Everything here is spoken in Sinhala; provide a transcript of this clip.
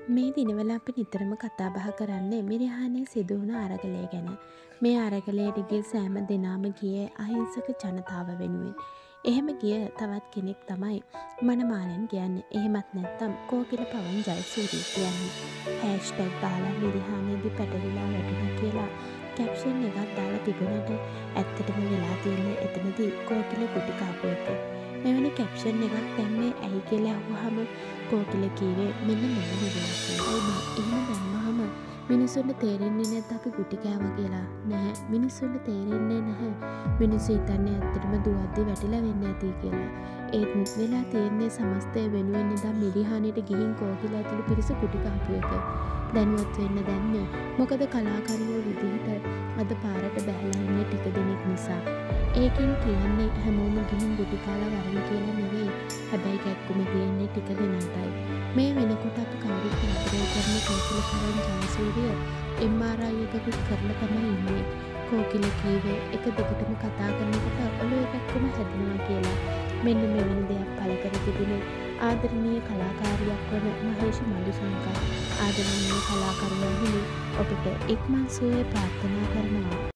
මේ දිනවල අපි නිතරම කතා බහ කරන්නේ මිරිහානේ සිදු වුණ අරගලය ගැන. මේ අරගලයට ගිය සෑම දෙනාම ගියේ අහිංසක ජනතාව වෙනුවෙන්. එහෙම ගිය තවත් කෙනෙක් තමයි මනමාලන් කියන්නේ. එහෙමත් නැත්නම් කෝකිල පවන් ජයසූරිය කියන්නේ. හෑෂ්ටැග් දාලා මිරිහානේදී පැටලිලා වැටුණා කියලා කැප්ෂන් එකක් දාලා තිබුණට ඇත්තටම වෙලා තියෙන්නේ එතනදී කෝකිල කුටි කාපු එක. මෙවැනි කැප්ෂන් එකක් දැම්මේ ඇයි කියලා අහුවහම කෝකිල කීවේ මෙන්න මෙන්න විදිහට. එහෙම දැම්මහම මිනිස්සුන්ට තේරෙන්නේ නැද්ද අපි ගුටි කෑවා කියලා? නැහැ. මිනිස්සුන්ට තේරෙන්නේ නැහැ. මිනිස්සු හිතන්නේ ඇත්තටම දුවද්දි වැටිලා වෙන්න ඇති කියලා. ඒත් වෙලා තියෙන්නේ සමස්තය වෙනුවෙන් ඉඳන් මිරිහානෙට ගිහින් කෝකිල ඇතුළු පිරිස ගුටි කාපු එක. දැනුවත් වෙන්න දැම්මේ. මොකද කලාකාරයෝ විදිහට අද පාරට බැහැලා ඉන්නේ ටික දෙනෙක් නිසා. ඒකෙන් කියන්නේ හැමෝම ගිහින් ගුටි කාලා වරණ කියලා නෙවෙයි. හැබැයි කැක්කුම තියෙන්නේ ටික දෙනාටයි. මේ වෙනකොට අපි කවුරුත් ආදරය කරන කෝකිල පවන් ජයසූරිය MRI එකකුත් කරලා තමයි ඉන්නේ. කෝකිල කීවේ එක දිගටම කතා කරනකොට ඔළුව එකක්ම හැදෙනවා කියලා. මෙන්න මෙවැනි දෙයක් පළ කර තිබුණේ ආදරණීය කලාකාරියක් වන මහේෂ් මදුසංකා. ආදරණීය කලාකරුවන් ඔබට ඉක්මන් සුවය ප්‍රාර්ථනා කරනවා.